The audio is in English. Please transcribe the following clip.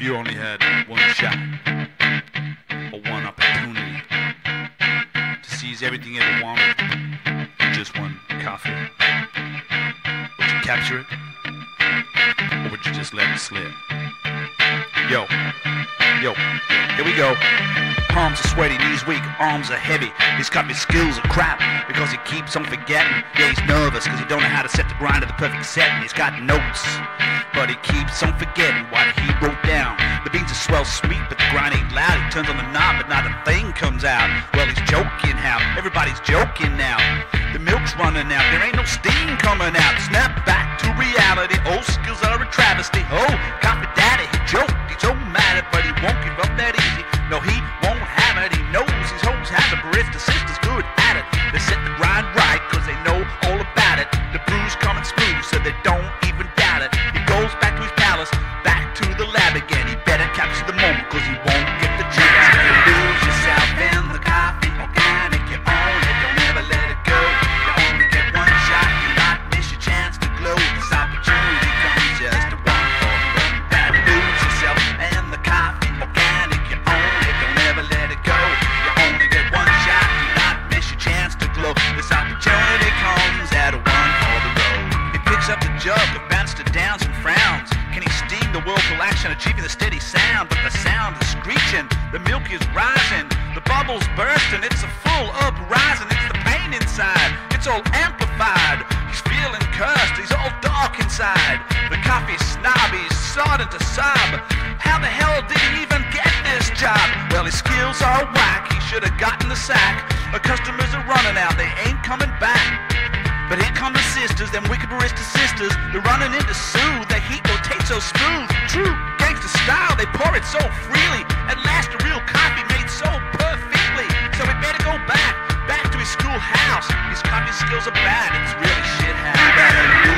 you only had one shot or one opportunity to seize everything you ever wanted in just one coffee, would you capture it or would you just let it slip? Yo, here we go. Palms are sweaty, knees weak, arms are heavy. His coffee skills are crap because he keeps on forgetting. Yeah, he's nervous because he don't know how to set the grind to the perfect set. And he's got notes, but he keeps on forgetting what he wrote down. The beans are swell sweet, but the grind ain't loud. He turns on the knob, but not a thing comes out. Well, he's joking how everybody's joking now. The milk's running out, there ain't no steam coming out. Snap back to reality, old skills are a travesty. Oh, coffee daddy, he joked, he's so mad at, but he won't give up that easy. No, he won't have it, he knows his hoes have the Baristas Sistas good at it. They set the grind right, cause they know all about it. The brew's coming smooth, so they don't even doubt it. He goes back to his palace, back to the lab again. He better capture the moment, cause he won't get the chance. Lose yourself in the coffee, organic, you own it, don't ever let it go. You only get one shot, you not miss your chance to glow. This opportunity comes just to one for the road. Better lose yourself in the coffee, organic, you own it, don't ever let it go. You only get one shot, you not miss your chance to glow. This opportunity comes at a one for the road. He picks up the jug of Bannister downs and frowns. Can he steam the whirlpool action, achieving the steady sound? But the sound is screeching, the milk is rising, the bubbles bursting, it's a full uprising. It's the pain inside, it's all amplified. He's feeling cursed, he's all dark inside. The coffee snob, he's starting to sob. How the hell did he even get this job? Well, his skills are whack, he should have gotten the sack. The customers are running out, they ain't coming back. But here come the sisters, them wicked Baristas Sistas. They're running in to soothe, the heat rotates so smooth. True gangster style, they pour it so freely. At last a real coffee made so perfectly. So we better go back to his schoolhouse. His coffee skills are bad, it's really shit house.